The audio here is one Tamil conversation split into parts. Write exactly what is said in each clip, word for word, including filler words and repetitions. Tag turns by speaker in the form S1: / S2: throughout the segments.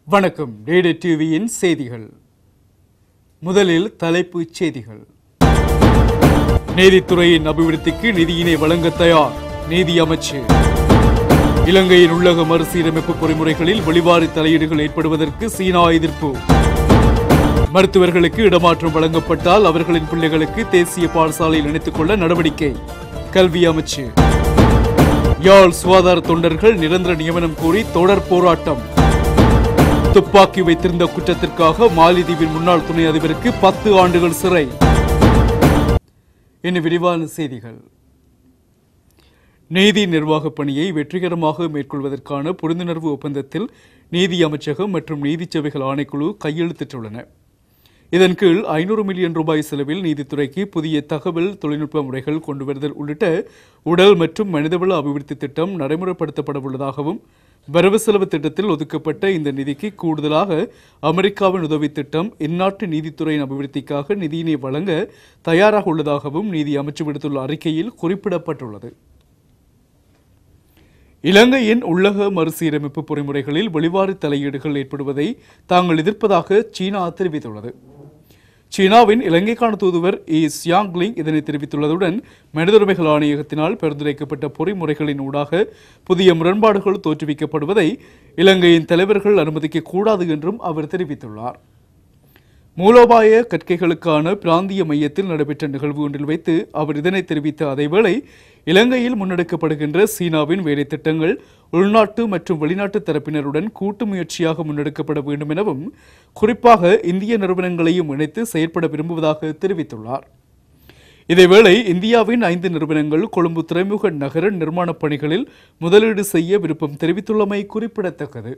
S1: வணக்கம். DDtv-யின் செய்திகள். முதலில் தலைப்புச் செய்திகள். நீதித்துறையின் அபிவிருத்திக்கு நிதியினை வழங்க தயார் நீதி அமைச்சு. இலங்கையின் உள்ளக மறுசீரமைப்பு பொறிமுறைகளில் வெளிவாரி தலையீடுகள் ஏற்படுவதற்கு சீனா எதிர்ப்பு. மருத்துவர்களுக்கு இடமாற்றம் வழங்கப்பட்டால் அவர்களின் பிள்ளைகளுக்கு தேசிய பாடசாலையில் இணைத்துக் கொள்ள நடவடிக்கை கல்வி அமைச்சு. யாழ் சுகாதார தொண்டர்கள் நிரந்தர நியமனம் கோரி தொடர் போராட்டம். துப்பாக்கி வைத்திருந்த குற்றத்திற்காக மாலிதீவின் முன்னாள் துணை அதிபருக்கு பத்து ஆண்டுகள் சிறை. இனி விரிவான செய்திகள். நீதி நிர்வாக பணியை வெற்றிகரமாக மேற்கொள்வதற்கான புரிந்துணர்வு ஒப்பந்தத்தில் நீதி அமைச்சகம் மற்றும் நீதி சேவைகள் ஆணைக்குழு கையெழுத்திட்டுள்ளன. இதன் கீழ் ஐநூறு மில்லியன் ரூபாய் செலவில் நீதித்துறைக்கு புதிய தகவல் தொழில்நுட்ப முறைகள் கொண்டுவருதல் உள்ளிட்ட உடல் மற்றும் மனிதவள அபிவிருத்தி திட்டம் நடைமுறைப்படுத்தப்பட உள்ளதாகவும், வரவு செலவு திட்டத்தில் ஒதுக்கப்பட்ட இந்த நிதிக்கு கூடுதலாக அமெரிக்காவின் உதவி திட்டம் இந்நாட்டு நீதித்துறையின் அபிவிருத்திக்காக நிதியினை வழங்க தயாராக உள்ளதாகவும் நீதி அமைச்சு விடுத்துள்ள அறிக்கையில் குறிப்பிடப்பட்டுள்ளது. இலங்கையின் உள்ளக மறுசீரமைப்பு பொறிமுறைகளில் வெளிவாரி தலையீடுகள் ஏற்படுவதை தாங்கள் எதிர்ப்பதாக சீனா தெரிவித்துள்ளது. சீனாவின் இலங்கைக்கான தூதுவர் இ சியாங்லிங் இதனை தெரிவித்துள்ளதுடன், மனித உரிமைகள் ஆணையகத்தினால் பரிந்துரைக்கப்பட்ட பொறிமுறைகளின் ஊடாக புதிய முரண்பாடுகள் தோற்றுவிக்கப்படுவதை இலங்கையின் தலைவர்கள் அனுமதிக்க கூடாது என்றும் அவர் தெரிவித்துள்ளார். மூலோபாய கற்கைகளுக்கான பிராந்திய மையத்தில் நடைபெற்ற நிகழ்வு ஒன்றில் வைத்து அவர் இதனை தெரிவித்த அதேவேளை, இலங்கையில் முன்னெடுக்கப்படுகின்ற சீனாவின் வேலை திட்டங்கள் உள்நாட்டு மற்றும் வெளிநாட்டு தரப்பினருடன் கூட்டு முயற்சியாக முன்னெடுக்கப்பட வேண்டும் எனவும், குறிப்பாக இந்திய நிறுவனங்களையும் இணைத்து செயற்பட விரும்புவதாக தெரிவித்துள்ளார். இதேவேளை, இந்தியாவின் ஐந்து நிறுவனங்கள் கொழும்பு துறைமுக நகர நிர்மாணப் பணிகளில் முதலீடு செய்ய விருப்பம் தெரிவித்துள்ளமை குறிப்பிடத்தக்கது.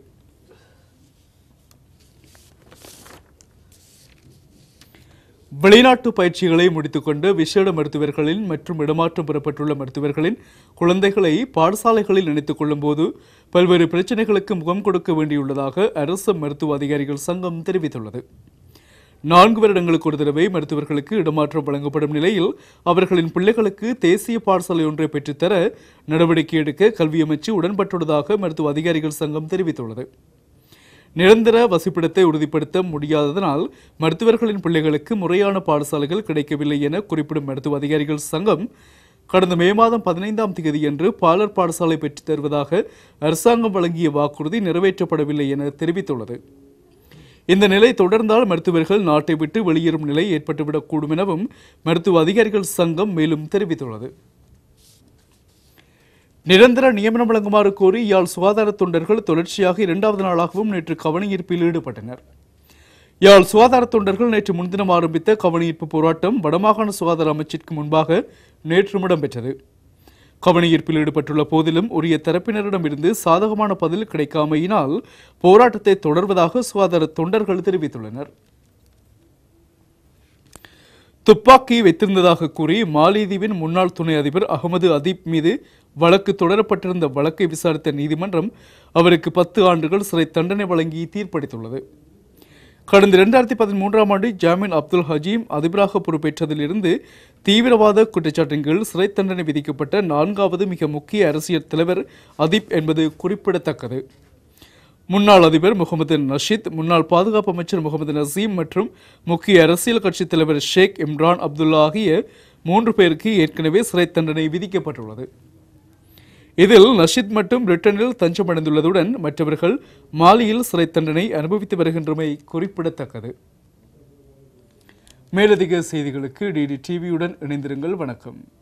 S1: வெளிநாட்டு பயிற்சிகளை முடித்துக்கொண்டு விசேட மருத்துவர்களின் மற்றும் இடமாற்றம் பெறப்பட்டுள்ள மருத்துவர்களின் குழந்தைகளை பாடசாலைகளில் இணைத்துக் கொள்ளும் போது பல்வேறு பிரச்சினைகளுக்கு முகம் கொடுக்க வேண்டியுள்ளதாக அரசு மருத்துவ அதிகாரிகள் சங்கம் தெரிவித்துள்ளது. நான்கு வருடங்களுக்கு ஒரு தடவை மருத்துவர்களுக்கு இடமாற்றம் வழங்கப்படும் நிலையில் அவர்களின் பிள்ளைகளுக்கு தேசிய பாடசாலை ஒன்றை பெற்றுத்தர நடவடிக்கை எடுக்க கல்வி அமைச்சு உடன்பட்டுள்ளதாக மருத்துவ அதிகாரிகள் சங்கம் தெரிவித்துள்ளது. நிரந்தர வசிப்பிடத்தை உறுதிப்படுத்த முடியாததனால் மருத்துவர்களின் பிள்ளைகளுக்கு முறையான பாடசாலைகள் கிடைக்கவில்லை என குறிப்பிடும் மருத்துவ அதிகாரிகள் சங்கம், கடந்த மே மாதம் பதினைந்தாம் தேதியன்று பாலர் பாடசாலை பெற்றுத் தருவதாக அரசாங்கம் வழங்கிய வாக்குறுதி நிறைவேற்றப்படவில்லை என தெரிவித்துள்ளது. இந்த நிலை தொடர்ந்தால் மருத்துவர்கள் நாட்டை விட்டு வெளியேறும் நிலை ஏற்பட்டுவிடக்கூடும் எனவும் மருத்துவ அதிகாரிகள் சங்கம் மேலும் தெரிவித்துள்ளது. நிரந்தர நியமனம் வழங்குமாறு கோரி யாழ் சுகாதார தொண்டர்கள் தொடர்ச்சியாக இரண்டாவது நாளாகவும் நேற்று கவனஈர்ப்பில் ஈடுபட்டனர். யாழ் சுகாதார தொண்டர்கள் நேற்று முன்தினம் ஆரம்பித்த கவனஈர்ப்பு போராட்டம் வடமாகாண சுகாதார அமைச்சிற்கு முன்பாக நேற்று இடம்பெற்றது. கவனஈர்ப்பில் ஈடுபட்டுள்ள போதிலும் உரிய தரப்பினரிடமிருந்து சாதகமான பதில் கிடைக்காமையினால் போராட்டத்தை தொடர்வதாக சுகாதார தொண்டர்கள் தெரிவித்துள்ளனர். துப்பாக்கி வைத்திருந்ததாக கூறி மாலிதீவின் முன்னாள் துணை அதிபர் அகமது அதீப் மீது வழக்கு தொடரப்பட்டிருந்த வழக்கை விசாரித்த நீதிமன்றம் அவருக்கு பத்து ஆண்டுகள் சிறை தண்டனை வழங்கி தீர்ப்பளித்துள்ளது. கடந்த இரண்டாயிரத்தி பதிமூன்றாம் ஆண்டு ஜாமீன் அப்துல் ஹஜீம் அதிபராக பொறுப்பேற்றதிலிருந்து தீவிரவாத குற்றச்சாட்டின் கீழ் சிறை தண்டனை விதிக்கப்பட்ட நான்காவது மிக முக்கிய அரசியல் தலைவர் அதீப் என்பது குறிப்பிடத்தக்கது. முன்னாள் அதிபர் முகமது நஷீத், முன்னாள் பாதுகாப்பு அமைச்சர் முகமது நசீம் மற்றும் முக்கிய அரசியல் கட்சித் தலைவர் ஷேக் இம்ரான் அப்துல்லா ஆகிய மூன்று பேருக்கு ஏற்கனவே சிறை தண்டனை விதிக்கப்பட்டுள்ளது. இதில் நஷீத் மட்டும் பிரிட்டனில் தஞ்சமடைந்துள்ளதுடன் மற்றவர்கள் மாலியில் சிறை தண்டனை அனுபவித்து வருகின்றமை குறிப்பிடத்தக்கது. மேலதிக செய்திகளுக்கு டிடி டிவியுடன் இணைந்திருங்கள். வணக்கம்.